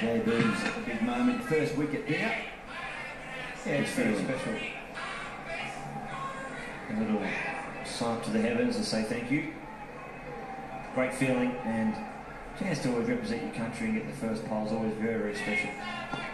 JB's a big moment. First wicket there. Yeah, it's very special. A little sign to the heavens and say thank you. Great feeling, and chance to always represent your country and get the first pole is always very, very special.